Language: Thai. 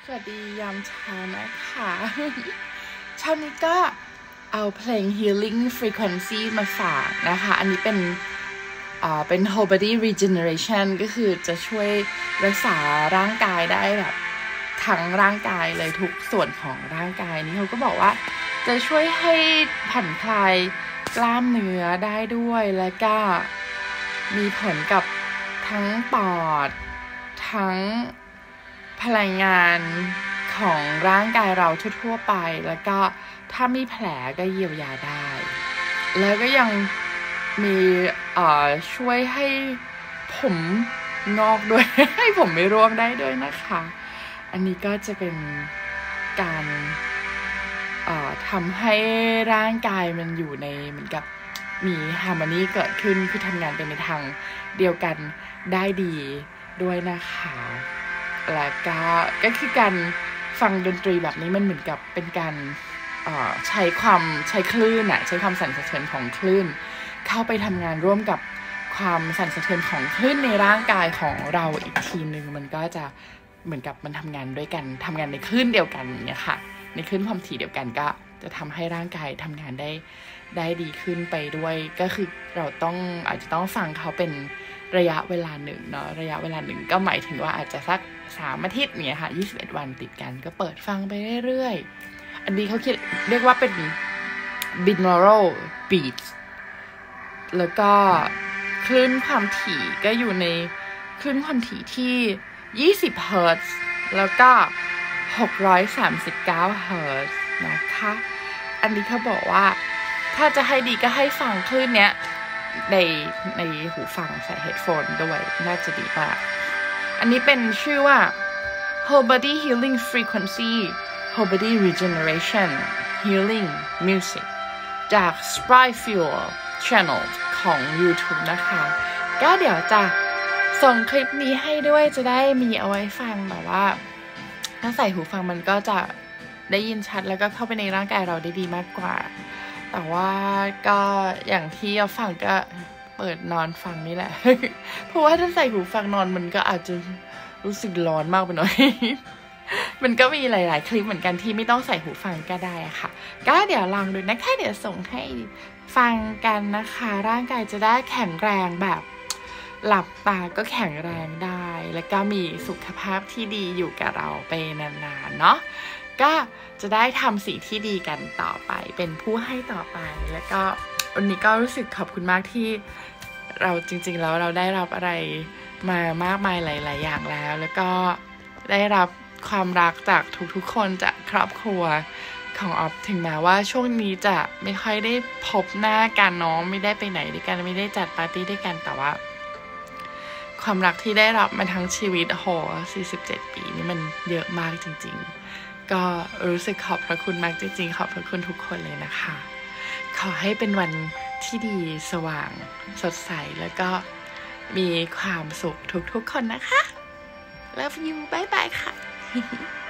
สวัสดียามเช้านะคะเช้านี้ก็เอาเพลง Healing Frequency มาฝากนะคะอันนี้เป็น Whole Body Regeneration ก็คือจะช่วยรักษาร่างกายได้แบบทั้งร่างกายเลยทุกส่วนของร่างกายนี้เขาก็บอกว่าจะช่วยให้ผ่อนคลายกล้ามเนื้อได้ด้วยและก็มีผลกับทั้งปอดทั้งพลังงานของร่างกายเราทั่วๆไปแล้วก็ถ้ามีแผลก็เยียวยาได้แล้วก็ยังมีช่วยให้ผมงอกด้วย ให้ผมไม่ร่วงได้ด้วยนะคะอันนี้ก็จะเป็นการทำให้ร่างกายมันอยู่ในเหมือนกับมีฮาร์โมนีเกิดขึ้นคือทำงานเป็นในทางเดียวกันได้ดีด้วยนะคะแล้วก็คือการฟังดนตรีแบบนี้มันเหมือนกับเป็นการใช้คลื่นใช้ความสั่นสะเทือนของคลื่นเข้าไปทำงานร่วมกับความสั่นสะเทือนของคลื่นในร่างกายของเราอีกทีนึงมันก็จะเหมือนกับมันทำงานด้วยกันทำงานในคลื่นเดียวกันอย่างเงี้ยค่ะในคลื่นความถี่เดียวกันก็จะทำให้ร่างกายทำงานได้ดีขึ้นไปด้วยก็คือเราอาจจะต้องฟังเขาเป็นระยะเวลาหนึ่งเนาะระยะเวลาหนึ่งก็หมายถึงว่าอาจจะสัก3 อาทิตย์เนี่ยค่ะ21 วันติดกันก็เปิดฟังไปเรื่อยๆอันนี้เขาเรียกว่าเป็น binaural beats แล้วก็คลื่นความถี่ก็อยู่ในคลื่นความถี่ที่20 เฮิร์ตซ์แล้วก็639 เฮิร์ตซ์นะคะอันนี้เขาบอกว่าถ้าจะให้ดีก็ให้ฟังคลื่นเนี้ยในหูฟังใส่เฮดโฟนด้วยน่าจะดีมากอันนี้เป็นชื่อว่า Whole Body Healing Frequency Whole Body Regeneration Healing Music จาก Spry Fuel Channel ของ YouTube นะคะก็เดี๋ยวจะส่งคลิปนี้ให้ด้วยจะได้มีเอาไว้ฟังแบบว่าถ้าใส่หูฟังมันก็จะได้ยินชัดแล้วก็เข้าไปในร่างกายเราได้ดีมากกว่าแต่ว่าก็อย่างที่เราฟังก็เปิดนอนฟังนี่แหละ เพราะว่าถ้าใส่หูฟังนอนมันก็อาจจะรู้สึกร้อนมากไปหน่อย มันก็มีหลายๆคลิปเหมือนกันที่ไม่ต้องใส่หูฟังก็ได้ค่ะก็เดี๋ยวลองดูนะคะเดี๋ยวส่งให้ฟังกันนะคะร่างกายจะได้แข็งแรงแบบหลับตาก็แข็งแรงได้แล้วก็มีสุขภาพที่ดีอยู่กับเราไปนานๆเนาะก็จะได้ทำสิ่งที่ดีกันต่อไปเป็นผู้ให้ต่อไปแล้วก็วันนี้ก็รู้สึกขอบคุณมากที่เราจริงๆแล้วเราได้รับอะไรมามากมายหลายๆอย่างแล้วก็ได้รับความรักจากทุกๆคนจากครอบครัวของออฟถึงแม้ว่าช่วงนี้จะไม่ค่อยได้พบหน้ากันเนาะไม่ได้ไปไหนด้วยกันไม่ได้จัดปาร์ตี้ด้วยกันแต่ว่าความรักที่ได้รับมาทั้งชีวิต47 ปีนี่มันเยอะมากจริงๆก็รู้สึกขอบพระคุณมากจริงๆขอบพระคุณทุกคนเลยนะคะขอให้เป็นวันที่ดีสว่างสดใสแล้วก็มีความสุขทุกๆคนนะคะ Love you บ๊ายบายค่ะ